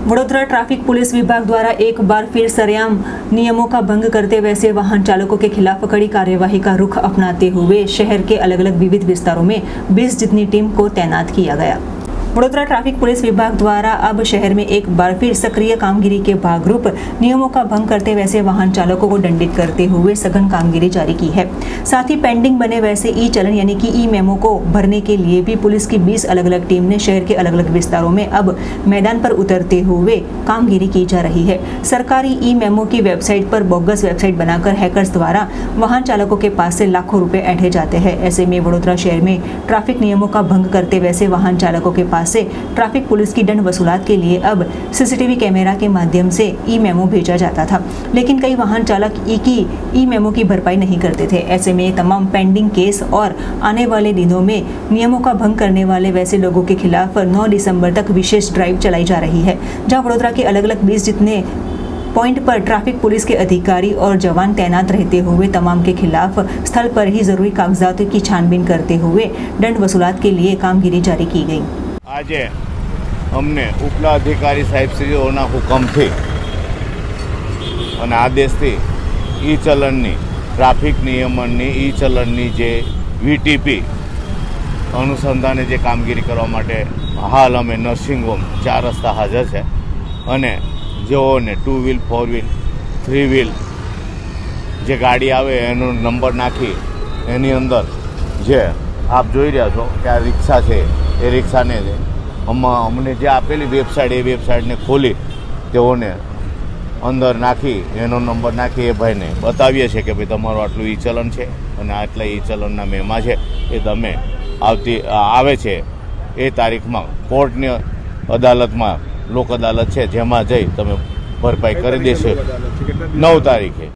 Vadodara traffic police विभाग द्वारा एक बार फिर सरेआम नियमों का भंग करते वैसे वाहन चालकों के खिलाफ कड़ी कार्यवाही का रुख अपनाते हुए शहर के अलग अलग विविध विस्तारों में 20 जितनी टीम को तैनात किया गया। वडोदरा ट्रैफिक पुलिस विभाग द्वारा अब शहर में एक बार फिर सक्रिय कामगिरी के भागरूप नियमों का भंग करते वैसे वाहन चालकों को दंडित करते हुए सघन कामगिरी जारी की है। साथ ही पेंडिंग बने वैसे ई चलन यानी कि ई मेमो को भरने के लिए भी पुलिस की 20 अलग अलग टीम ने शहर के अलग अलग विस्तारों में अब मैदान पर उतरते हुए कामगिरी की जा रही है। सरकारी ई मेमो की वेबसाइट पर बोगस वेबसाइट बनाकर हैकर्स द्वारा वाहन चालकों के पास से लाखों रुपए ऐंठे जाते हैं। ऐसे में वडोदरा शहर में ट्रैफिक नियमों का भंग करते वैसे वाहन चालकों के से ट्रैफिक पुलिस की दंड वसूलात के लिए अब सीसीटीवी कैमरा के माध्यम से ई मेमो भेजा जाता था, लेकिन कई वाहन चालक ई मेमो की भरपाई नहीं करते थे। ऐसे में तमाम पेंडिंग केस और आने वाले दिनों में नियमों का भंग करने वाले वैसे लोगों के खिलाफ 9 दिसंबर तक विशेष ड्राइव चलाई जा रही है, जहां वडोदरा के अलग अलग 20 जितने पॉइंट पर ट्रैफिक पुलिस के अधिकारी और जवान तैनात रहते हुए तमाम के खिलाफ स्थल पर ही जरूरी कागजातों की छानबीन करते हुए दंड वसूलात के लिए कामगिरी जारी की गई। आज अमने उपला अधिकारी साहेबश्रीओना हुकमथी અને આદેશથી ई ચલણની ટ્રાફિક નિયમનની ई ચલણની જે વીટીપી અનુસંધાને જે કામગીરી કરવા માટે હાલ અમે નર્સિંગ હોમ 4 રસ્તા હાજર છે અને જેઓને 2 વ્હીલ 4 વ્હીલ 3 વ્હીલ જે ગાડી આવે એનો નંબર નાખી એની અંદર જે આપ જોઈ રહ્યા છો કે આ રિક્ષા છે એ રિક્ષાને અમને જે આપેલી વેબસાઇટ એ વેબસાઇટને ખોલી તેઓને અંદર નાખી એનો નંબર નાખી એ ભાઈને બતાવીએ છીએ કે ભાઈ તમારું આટલું ઈ ચલણ છે અને આટલા ઈ ચલણના મેમા છે એ તમે આવે છે એ તારીખમાં કોર્ટની અદાલતમાં લોક અદાલત છે જેમાં જઈ તમે ભરપાઈ કરી દેશો 9 તારીખે।